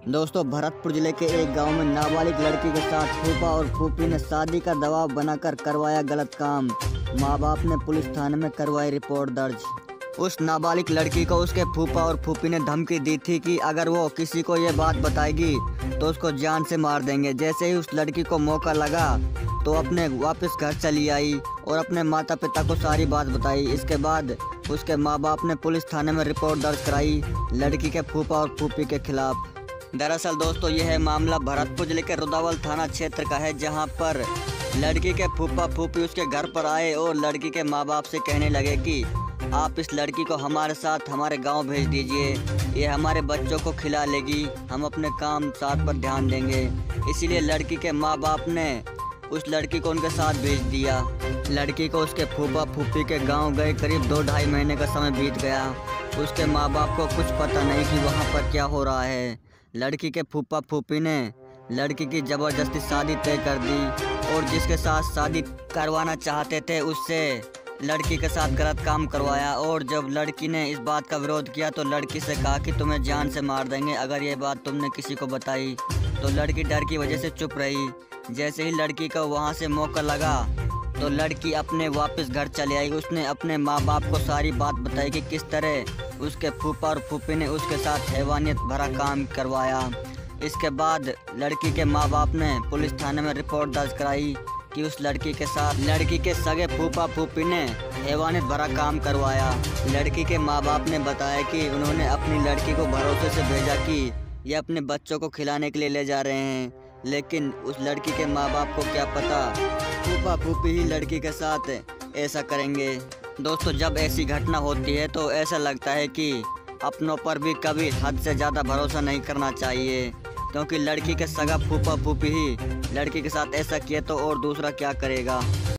दोस्तों, भरतपुर जिले के एक गांव में नाबालिग लड़की के साथ फूफा और फूफी ने शादी का दबाव बनाकर करवाया गलत काम। मां बाप ने पुलिस थाने में करवाई रिपोर्ट दर्ज। उस नाबालिग लड़की को उसके फूफा और फूफी ने धमकी दी थी कि अगर वो किसी को ये बात बताएगी तो उसको जान से मार देंगे। जैसे ही उस लड़की को मौका लगा तो अपने वापस घर चली आई और अपने माता पिता को सारी बात बताई। इसके बाद उसके माँ बाप ने पुलिस थाने में रिपोर्ट दर्ज कराई लड़की के फूफा और फूफी के खिलाफ। दरअसल दोस्तों, यह मामला भरतपुर जिले के रुदावल थाना क्षेत्र का है, जहां पर लड़की के फूफा फूफी उसके घर पर आए और लड़की के माँ बाप से कहने लगे कि आप इस लड़की को हमारे साथ हमारे गांव भेज दीजिए, ये हमारे बच्चों को खिला लेगी, हम अपने काम साथ पर ध्यान देंगे। इसीलिए लड़की के माँ बाप ने उस लड़की को उनके साथ भेज दिया। लड़की को उसके फूफा फूफी के गांव गए करीब 2-2.5 महीने का समय बीत गया। उसके माँ बाप को कुछ पता नहीं कि वहाँ पर क्या हो रहा है। लड़की के फूफा फूफी ने लड़की की ज़बरदस्ती शादी तय कर दी और जिसके साथ शादी करवाना चाहते थे उससे लड़की के साथ गलत काम करवाया। और जब लड़की ने इस बात का विरोध किया तो लड़की से कहा कि तुम्हें जान से मार देंगे अगर ये बात तुमने किसी को बताई। तो लड़की डर की वजह से चुप रही। जैसे ही लड़की को वहाँ से मौका लगा तो लड़की अपने वापस घर चले आई। उसने अपने माँ बाप को सारी बात बताई कि किस तरह उसके फूफा और फूफी ने उसके साथ हैवानियत भरा काम करवाया। इसके बाद लड़की के माँ बाप ने पुलिस थाने में रिपोर्ट दर्ज कराई कि उस लड़की के साथ लड़की के सगे फूफा फूफी ने हैवानियत भरा काम करवाया। लड़की के माँ बाप ने बताया कि उन्होंने अपनी लड़की को भरोसे से भेजा कि ये अपने बच्चों को खिलाने के लिए ले जा रहे हैं, लेकिन उस लड़की के माँ बाप को क्या पता फूफा फूफी ही लड़की के साथ ऐसा करेंगे। दोस्तों, जब ऐसी घटना होती है तो ऐसा लगता है कि अपनों पर भी कभी हद से ज़्यादा भरोसा नहीं करना चाहिए, क्योंकि लड़की के सगा फूफा फूफी ही लड़की के साथ ऐसा किए तो और दूसरा क्या करेगा।